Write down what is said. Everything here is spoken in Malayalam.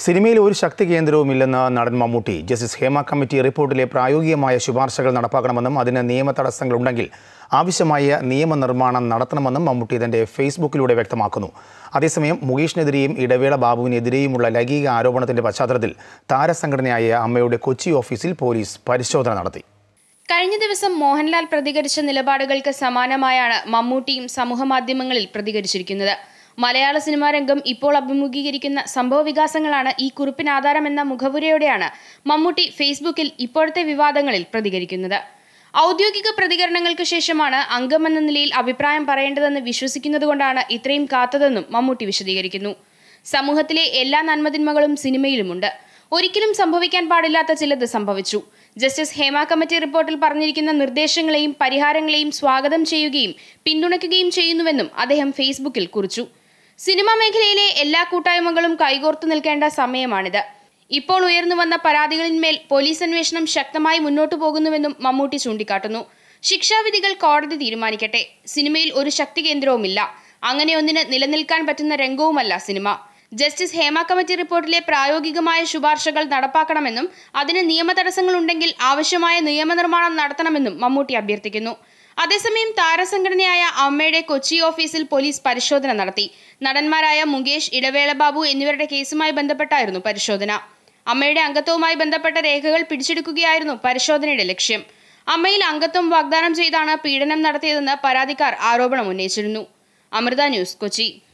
സിനിമയിൽ ഒരു ശക്തി കേന്ദ്രവുമില്ലെന്ന് നടൻ മമ്മൂട്ടി. ജസ്റ്റിസ് ഹേമ കമ്മിറ്റി റിപ്പോർട്ടിലെ പ്രായോഗികമായ ശുപാർശകൾ നടപ്പാക്കണമെന്നും അതിന് നിയമ തടസ്സങ്ങളുണ്ടെങ്കിൽ ആവശ്യമായ നിയമനിർമ്മാണം നടത്തണമെന്നും മമ്മൂട്ടി തന്റെ ഫേസ്ബുക്കിലൂടെ വ്യക്തമാക്കുന്നു. അതേസമയം മുകേഷിനെതിരെയും ഇടവേള ബാബുവിനെതിരെയുമുള്ള ലൈംഗിക ആരോപണത്തിന്റെ പശ്ചാത്തലത്തിൽ താരസംഘടനയായ അമ്മയുടെ കൊച്ചി ഓഫീസിൽ പോലീസ് പരിശോധന നടത്തി. കഴിഞ്ഞ ദിവസം മോഹൻലാൽ പ്രതികരിച്ച നിലപാടുകൾക്ക് സമാനമായാണ് മമ്മൂട്ടിയും സമൂഹമാധ്യമങ്ങളിൽ പ്രതികരിച്ചിരിക്കുന്നത്. മലയാള സിനിമാ രംഗം ഇപ്പോൾ അഭിമുഖീകരിക്കുന്ന സംഭവവികാസങ്ങളാണ് ഈ കുറിപ്പിന് ആധാരമെന്ന മുഖവുരയോടെയാണ് മമ്മൂട്ടി ഫേസ്ബുക്കിൽ ഇപ്പോഴത്തെ വിവാദങ്ങളിൽ പ്രതികരിക്കുന്നത്. ഔദ്യോഗിക പ്രതികരണങ്ങൾക്ക് ശേഷമാണ് അംഗമെന്ന നിലയിൽ അഭിപ്രായം പറയേണ്ടതെന്ന് വിശ്വസിക്കുന്നതുകൊണ്ടാണ് ഇത്രയും കാത്തതെന്നും മമ്മൂട്ടി വിശദീകരിക്കുന്നു. സമൂഹത്തിലെ എല്ലാ നന്മതിന്മകളും സിനിമയിലുമുണ്ട്. ഒരിക്കലും സംഭവിക്കാൻ പാടില്ലാത്ത ചിലത് സംഭവിച്ചു. ജസ്റ്റിസ് ഹേമ കമ്മിറ്റി റിപ്പോർട്ടിൽ പറഞ്ഞിരിക്കുന്ന നിർദ്ദേശങ്ങളെയും പരിഹാരങ്ങളെയും സ്വാഗതം ചെയ്യുകയും പിന്തുണയ്ക്കുകയും ചെയ്യുന്നുവെന്നും അദ്ദേഹം ഫേസ്ബുക്കിൽ കുറിച്ചു. സിനിമാ മേഖലയിലെ എല്ലാ കൂട്ടായ്മകളും കൈകോർത്തു നിൽക്കേണ്ട സമയമാണിത്. ഇപ്പോൾ ഉയർന്നുവന്ന പരാതികളിന്മേൽ പോലീസ് അന്വേഷണം ശക്തമായി മുന്നോട്ടു പോകുന്നുവെന്നും മമ്മൂട്ടി ചൂണ്ടിക്കാട്ടുന്നു. ശിക്ഷാവിധികൾ കോടതി തീരുമാനിക്കട്ടെ. സിനിമയിൽ ഒരു ശക്തി കേന്ദ്രവുമില്ല. അങ്ങനെ ഒന്നിന് നിലനിൽക്കാൻ പറ്റുന്ന രംഗവുമല്ല സിനിമ. ജസ്റ്റിസ് ഹേമ കമ്മിറ്റി റിപ്പോർട്ടിലെ പ്രായോഗികമായ ശുപാർശകൾ നടപ്പാക്കണമെന്നും അതിന് നിയമ തടസ്സങ്ങളുണ്ടെങ്കിൽ ആവശ്യമായ നിയമനിർമ്മാണം നടത്തണമെന്നും മമ്മൂട്ടി അഭ്യർത്ഥിക്കുന്നു. അതേസമയം താരസംഘടനയായ അമ്മയുടെ കൊച്ചി ഓഫീസിൽ പോലീസ് പരിശോധന നടത്തി. നടന്മാരായ മുകേഷ്, ഇടവേള ബാബു എന്നിവരുടെ കേസുമായി ബന്ധപ്പെട്ടായിരുന്നു പരിശോധന. അമ്മയുടെ അംഗത്വവുമായി ബന്ധപ്പെട്ട രേഖകൾ പിടിച്ചെടുക്കുകയായിരുന്നു പരിശോധനയുടെ ലക്ഷ്യം. അമ്മയിൽ അംഗത്വം വാഗ്ദാനം ചെയ്താണ് പീഡനം നടത്തിയതെന്ന് പരാതിക്കാർ ആരോപണം ഉന്നയിച്ചിരുന്നു. അമൃത ന്യൂസ്, കൊച്ചി.